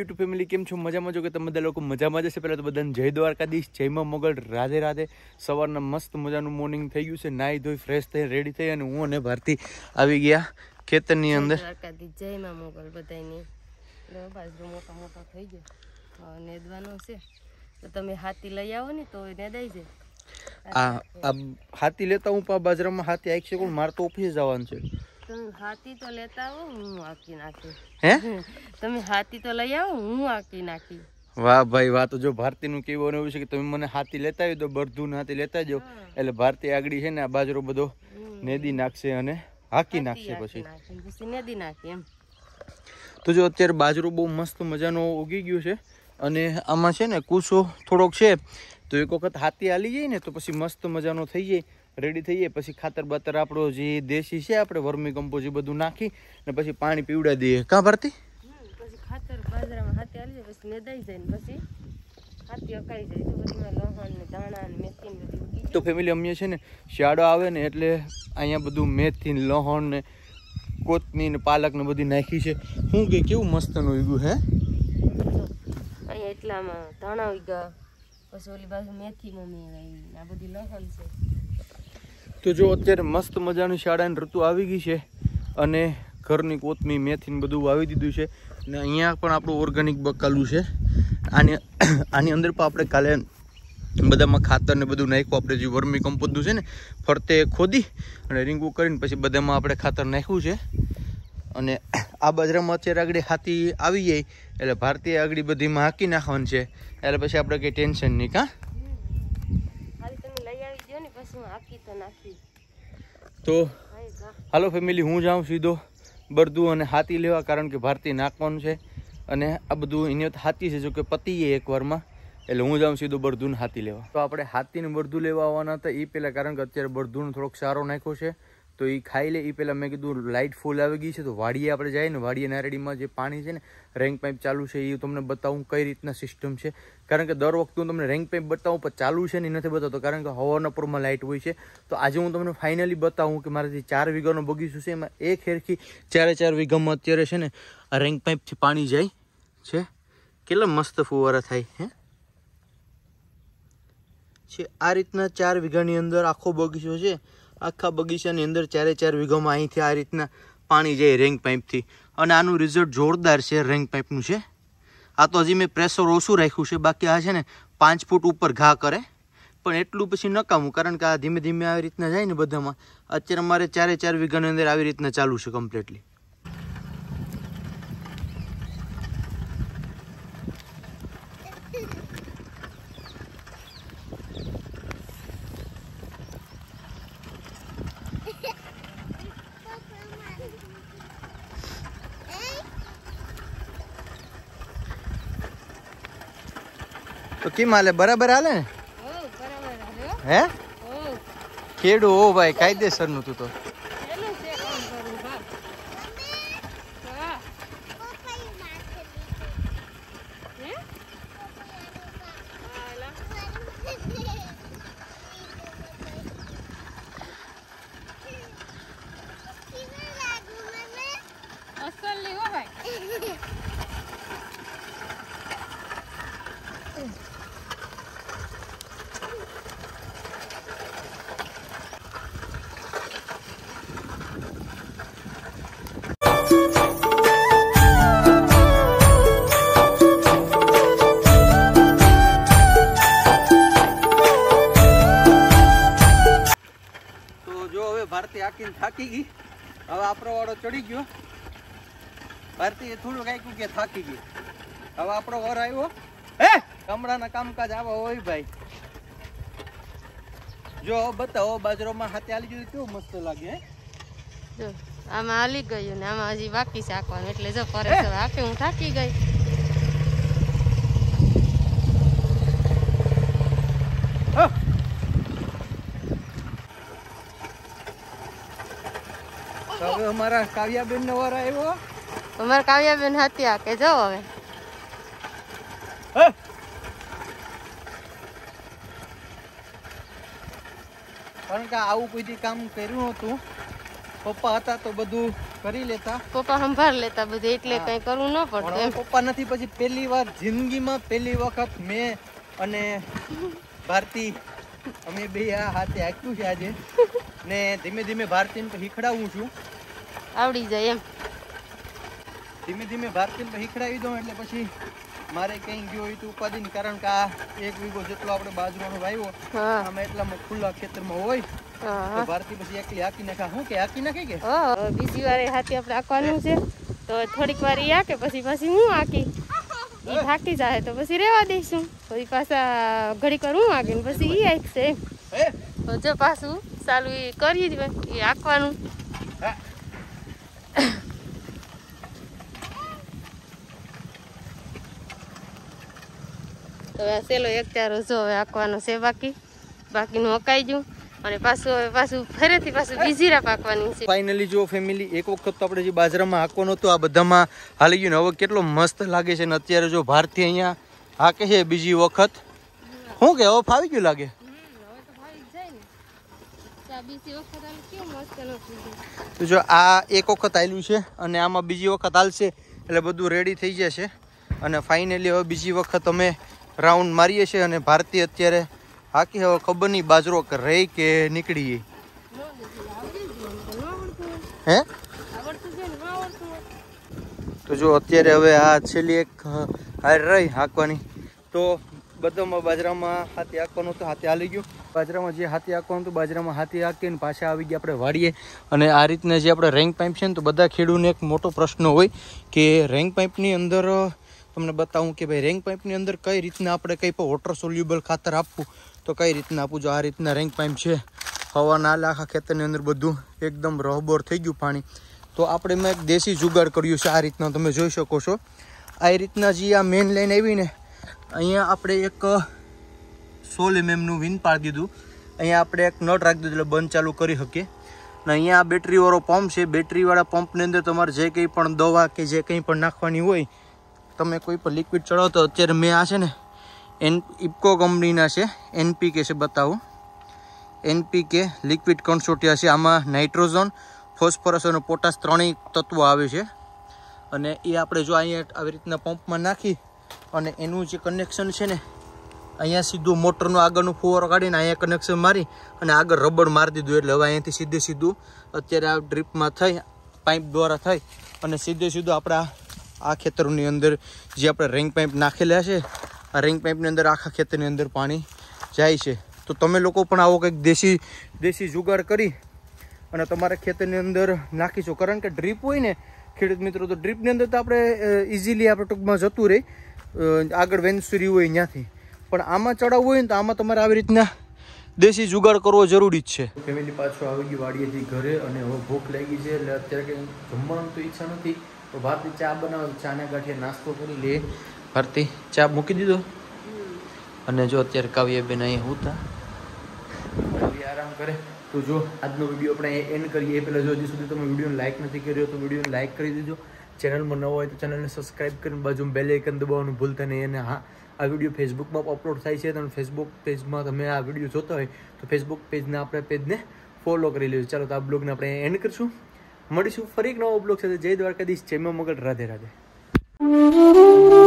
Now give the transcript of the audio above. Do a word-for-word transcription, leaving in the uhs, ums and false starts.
YouTube family કેમ છો? મજામાં છો કે તમે બધા લોકો મજામાં જશે? પહેલાં તો બધાને જય દ્વારકાધીશ, જય માં મોગલ, રાધે રાધે. સવારના મસ્ત મજાનું મોર્નિંગ થઈ ગયું છે, નાહી ધોઈ ફ્રેશ થઈ રેડી થઈ અને હું અને ભારતી આવી ગયા ખેતરની અંદર. જય માં મોગલ બધાની. બાજરો મોટા મોટા થઈ ગયા, નેદવાનો છે તો તમે હાથી લઈ આવો ને તો નેદાઈ જાય. આ હાથી લેતા હું પા બાજરામાં હાથી આવી છે, મારે તો ઓફિસે જવાનું છે. તમે હાથી તો લેતા આવો, હું આકી નાખી. હે તમે હાથી તો લઈ આવો, હું આકી નાખી. વાહ ભાઈ વાહ. તો જો ભારતી નું કેવું એવું છે કે તમે મને હાથી લેતા આવી દો, બરધું હાથી લેતા જાઓ, એટલે ભારતી આગળ છે ને આ બાજરો બધો નેદી નાખશે અને હાકી નાખશે, પછી પછી નેદી નાખી એમ. તો જો અત્યારે બાજરો બહુ મસ્ત મજાનો ઉગી ગયો છે અને આમાં છે ને કૂસો થોડોક છે, તો એક વખત હાથી હાલી જાય ને તો પછી મસ્ત મજાનો થઈ જાય, રેડી થઈ જાય. પછી ખાતર બાતર આપણો જે દેશી છે આપણે વર્મી કમ્પોઝ એ બધું નાખી ને પછી પાણી પીવડાવી દઈએ. કાં ભારતી? પછી ખાતર બાજરામાં હાથી હાલી જાય, પછી નેદાઈ જાય ને પછી હાથી અકાઈ જાય તો પછી લસણ ને ધાણા ને મેથી ને બધું ઉગી જાય. તો ફેમિલી અમે છે ને શિયાળો આવે ને એટલે અહીંયા બધું મેથી ને લસણ ને કોથમીર ને પાલક ને બધી નાખી છે. શું કે કેવું મસ્તનું ઉગ્યું હે અહીંયા એટલામાં ધાણા ઉગ્યા, પછી ઓલી બાજુ મેથી મમ્મી આ બધી લસણ છે. તો જો અત્યારે મસ્ત મજાની શાળાની ઋતુ આવી ગઈ છે અને ઘરની કોથમીર મેથી ને બધું વાવી દીધું છે ને અહીંયા પણ આપણું ઓર્ગેનિક બકાલું છે. આની આની અંદર પણ આપણે કાલે બધામાં ખાતર ને બધું નાખ્યું, આપણે જે વર્મી કમ્પોઝ છે ને ફરતે ખોદી અને રીંગું કરીને પછી બધામાં આપણે ખાતર નાખ્યું છે. અને આ બાજરામાં અત્યારે આગળ હાથી આવી જાય એટલે ભારતીય આગળ બધીમાં હાકી નાખવાનું છે, એટલે પછી આપણે કંઈ ટેન્શન નહીં. કાં તો હાલો ફેમિલી, હું જાઉં સીધો બરદું અને હાથી લેવા, કારણ કે ભારતી નાખવાનું છે અને આ બધું એને હાથી છે જો કે પતી જાય એકવારમાં, એટલે હું જાઉં સીધો બરદું ને હાથી લેવા. તો આપણે હાથીને બરદું લેવા આવવાના હતા એ પહેલાં, કારણ કે અત્યારે બરદુંનો થોડોક સારો નાખ્યો છે તો એ ખાઈ લે એ પહેલાં મેં કીધું લાઇટ ફૂલ આવી ગઈ છે તો વાડીએ આપણે જઈએ ને, વાડીએ નારેડીમાં જે પાણી છે ને રેંગ પાઇપ ચાલુ છે એ તમને બતાવું કઈ રીતના સિસ્ટમ છે, કારણ કે દર વખતે હું તમને રેંગ પાઇપ બતાવું પણ ચાલુ છે ને એ નથી બતાવતો, કારણ કે હવાના પરમાં લાઇટ હોય છે. તો આજે હું તમને ફાઇનલી બતાવું કે મારા જે ચાર વીઘાનો બગીચો છે એમાં એક હેરખી ચારે ચાર વીઘામાં અત્યારે છે ને આ રેંગ પાઇપથી પાણી જાય છે. કેટલા મસ્ત ફુવારા થાય હે છે. આ રીતના ચાર વીઘાની અંદર આખો બગીચો છે, આખા બગીચાની અંદર ચારે ચાર વીઘામાં અહીંથી આ રીતના પાણી જાય રેંગ પાઇપથી અને આનું રિઝલ્ટ જોરદાર છે રેંગ પાઇપનું છે. આ તો હજી મેં પ્રેશર ઓછું રાખ્યું છે, બાકી આ છે ને પાંચ ફૂટ ઉપર ઘા કરે પણ એટલું પછી નકામું, કારણ કે આ ધીમે ધીમે આવી રીતના જાય ને બધામાં. અત્યારે અમારે ચારે ચાર વીઘાની અંદર આવી રીતના ચાલુ છે કમ્પ્લીટલી. તો કેમ હાલે? બરાબર હાલે ને? હે ખેડૂ હો ભાઈ, કાયદેસર નું તું તો. ભારતી આખીને થાકી ગઈ, હવે આપણો વાળો ચડી ગયો. ભારતી એ થોડું કાંઈક કે થાકી ગઈ, હવે આપણો વર આવ્યો. હે ગામડાના કામકાજ આવા હોય ભાઈ. જો બતાવો બાજરામાં હાથે હાલી ગયું કેવું મસ્ત લાગે. જો આમાં હાલી ગયું ને આમાં હજી બાકી છે આખવાનું, એટલે જો પરેશ આખે હું થાકી ગઈ. હવે અમારા કાવ્યાબેન નો વાર આવ્યો. અમારા કાવ્યાબેન હતી આ કે જાઓ હવે. કારણ કે આવું કોઈ કામ કર્યું નતું પપ્પા હતા તો બધું કરી લેતા, પપ્પા સંભાળ લેતા બધું, એટલે કઈ કરવું ન પડતું એમ. પપ્પા નથી પછી પહેલી વાર જિંદગીમાં પહેલી વખત મેં અને ભારતી અમે બે આ હાથે હાંક્યું છે આજે, ને ધીમે ધીમે ભારતીને શીખડાવું છું, આવડી જાય એમ. ધીમે ધીમે ભારતીને શીખડાવી દઉં એટલે પછી મારે કઈ ગયો હોય તો ઉપાધિ નહીં, કારણ કે આ એક વીઘો જેટલો આપણે બાજરાનો વાવ્યો આમાં એટલામાં ખુલ્લા ખેતરમાં હોય તો ભારતી પછી એકલી હાકી નાખા. શું કે હાકી નાખે કે બીજી વાર હાથી આપણે હાંકવાનું છે તો થોડીક વાર ઈ હાકે પછી પછી હું હાકી ઈ થાકી જાય તો પછી રેવા દઈશું, પછી પાછા ઘડીક વાર હું હાકે પછી ઈ હાકશે એમ. તો જો પાછું ચાલુ એ કરીએ જ એ હાંકવાનું. તો હવે સેલો એક ચારો જો હવે હાંકવાનો છે, બાકી બાકીનું હકાઈ ગયું અને પાછું હવે પાછું ફરીથી પાછું બીજીરા પાકવાની છે. ફાઇનલી જો ફેમિલી એક વખત તો આપણે જે બાજરામાં હાંકવાનું હતું આ બધામાં હાલી ગયું ને, હવે કેટલો મસ્ત લાગે છે. ને અત્યારે જો ભારતી અહીંયા હાકે છે બીજી વખત, શું કે હવે ફાવી ગયું લાગે. તો જો આ એક વખત આવેલું છે અને આમાં બીજી વખત હાલશે એટલે બધું રેડી થઈ જશે. અને ફાઇનલી હવે બીજી વખત અમે રાઉન્ડ મારીએ છીએ અને ભારતી અત્યારે હાકી હવે ખબર નહીં બાજરો રહી કે નીકળી. હે તો જો અત્યારે હવે આ છેલ્લી એક હાર રહી હાંકવાની, તો બધામાં બાજરામાં હાથી હાંકવાનું તો હાથી હાલી ગયું. બાજરામાં જે હાથી હાંકવાનું હતું બાજરામાં હાથી હાંકીને પાછા આવી ગયા આપણે વાડીએ. અને આ રીતના જે આપણે રેંગ પાઇપ છે ને, તો બધા ખેડૂતને એક મોટો પ્રશ્ન હોય કે રેંગ પાઇપની અંદર તમને બતાવું કે ભાઈ રેંગ પાઇપની અંદર કઈ રીતના આપણે કંઈ પણ વોટર સોલ્યુબલ ખાતર આપવું તો કઈ રીતના આપવું. જો આ રીતના રેંગ પાઇપ છે, હવા ના આખા ખેતરની અંદર બધું એકદમ રહબોર થઈ ગયું પાણી, તો આપણે મેં એક દેશી જુગાડ કર્યું છે. આ રીતના તમે જોઈ શકો છો, આ રીતના જે આ મેન લાઈન આવી ને અહીંયા આપણે એક સોળ એમએમનું વિન પાડી દીધું, અહીંયા આપણે એક નટ રાખી દીધું એટલે બંધ ચાલુ કરી શકીએ. ને અહીંયા આ બેટરીવાળો પંપ છે, બેટરીવાળા પંપની અંદર તમારે જે કંઈ પણ દવા કે જે કંઈ પણ નાખવાની હોય, તમે કોઈ પણ લિક્વિડ ચડાવો તો અત્યારે મેં આ છે ને એન ઇપકો કંપનીના છે, એનપીકે છે, બતાવું એનપીકે લિક્વિડ કન્સોર્ટિયા છે. આમાં નાઇટ્રોજન, ફોસ્ફરસ અને પોટાશ ત્રણેય તત્વો આવે છે. અને એ આપણે જો અહીંયા આવી રીતના પંપમાં નાખી અને એનું જે કનેક્શન છે ને અહીંયા સીધું મોટરનો આગળનું ફુવારો કાઢીને અહીંયા કનેક્શન મારી અને આગળ રબર મારી દીધું, એટલે હવે અહીંયાથી સીધે સીધું અત્યારે આ ડ્રીપમાં થઈ પાઇપ દ્વારા થઈ અને સીધે સીધું આપણા આ ખેતરોની અંદર જે આપણે રેંગ પાઇપ નાખેલા છે આ રેંગ પાઇપની અંદર આખા ખેતરની અંદર પાણી જાય છે. તો તમે લોકો પણ આવો કંઈક દેશી દેશી જુગાડ કરી અને તમારા ખેતરની અંદર નાખીશો, કારણ કે ડ્રીપ હોય ને ખેડૂત મિત્રો, તો ડ્રીપની અંદર તો આપણે ઇઝીલી આપણે ટૂંકમાં જતું રહી આગળ વેન્સુરી હોય ત્યાંથી, પણ આમાં ચડાવવું હોય ને તો આમાં તમારે આવી રીતના દેશી જુગાડ કરવો જરૂરી જ છે. ફેમિલી પાછો આવી ગઈ વાડીએથી ઘરે અને હવે ભૂખ લાગી છે એટલે અત્યારે કંઈ જમવાનું તો ઈચ્છા નથી, તો ભારતી ચા બનાવે, ચાને ગાંઠિયા નાસ્તો કરી લે. ભારતી ચા મૂકી દીધો અને જો અત્યારે કાવ્યાબેન અહીંયા હોતા કાવ્ય આરામ કરે. તો જો આજનો વિડીયો આપણે એન્ડ કરીએ એ પહેલાં જો હજી સુધી તમે વિડીયોને લાઇક નથી કર્યો તો વિડીયોને લાઇક કરી દેજો. ચેનલમાં નવો હોય તો ચેનલને સબસ્ક્રાઈબ કરીને બાજુમાં બેલ આઇકન દબાવવાનું ભૂલતા નહીં. અને હા, આ વિડીયો ફેસબુકમાં અપલોડ થાય છે, તો ફેસબુક પેજમાં તમે આ વિડીયો જોતા હોય તો ફેસબુક પેજને આપણે પેજને ફોલો કરી લેજો. ચાલો તો આ બ્લોગને આપણે એન્ડ કરીશું, મળીશું ફરી એક નવો બ્લોગ સાથે. જય દ્વારકાધીશ, જય મા મગળ, રાધે રાધે.